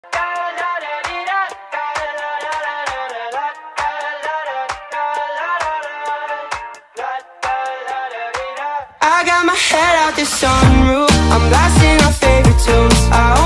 I got my head out the sunroof, I'm blasting our favorite tunes.